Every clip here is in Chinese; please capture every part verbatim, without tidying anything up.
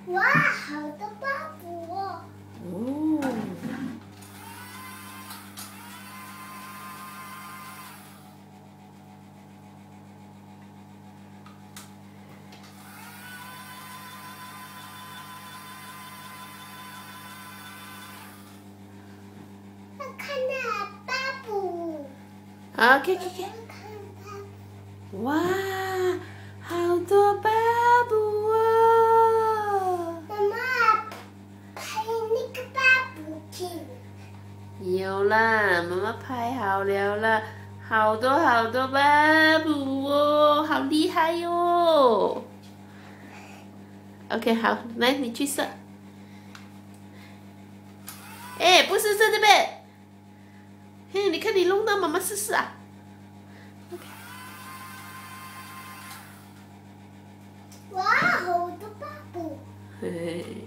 哇，好多包袱哦！ 哦。 要看那包袱。 好，看看看。哇，好多包袱哦！ 妈妈，拍那个包袱去。 有啦，妈妈拍好了啦，好多好多包袱哦，好厉害哟、哦、！OK， 好，来你去射。哎，不是射这边。嘿，你看你弄到妈妈试试啊。OK。 哇，好多包袱。 嘿嘿。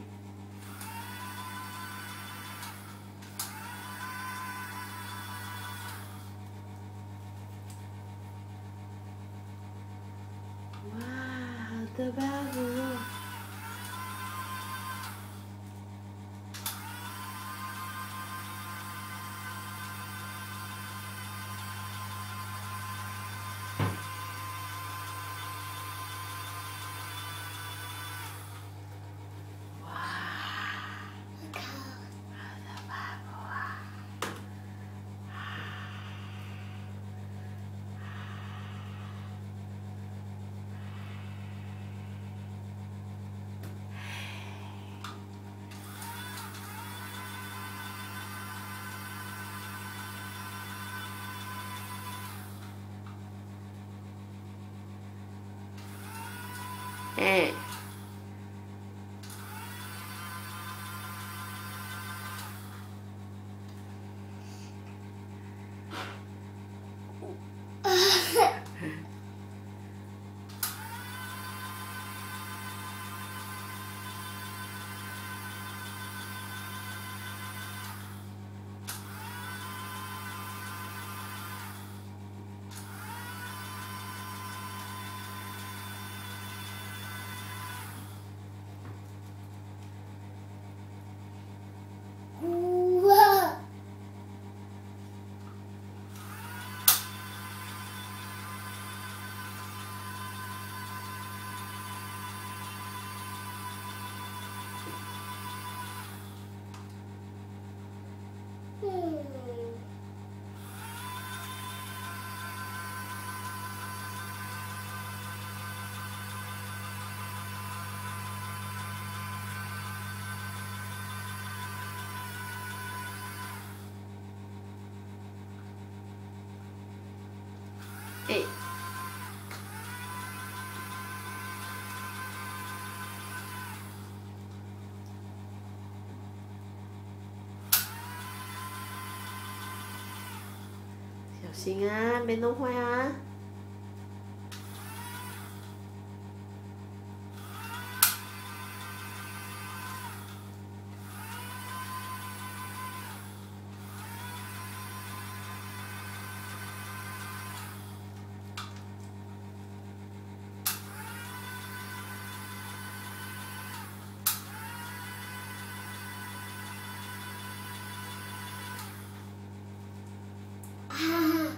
哇，好多包袱哦！哎。 哇！嗯。 哎。小心啊，别弄坏啊！ 啊！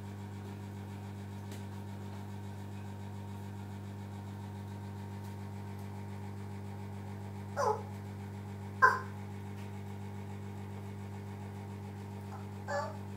哦哦哦！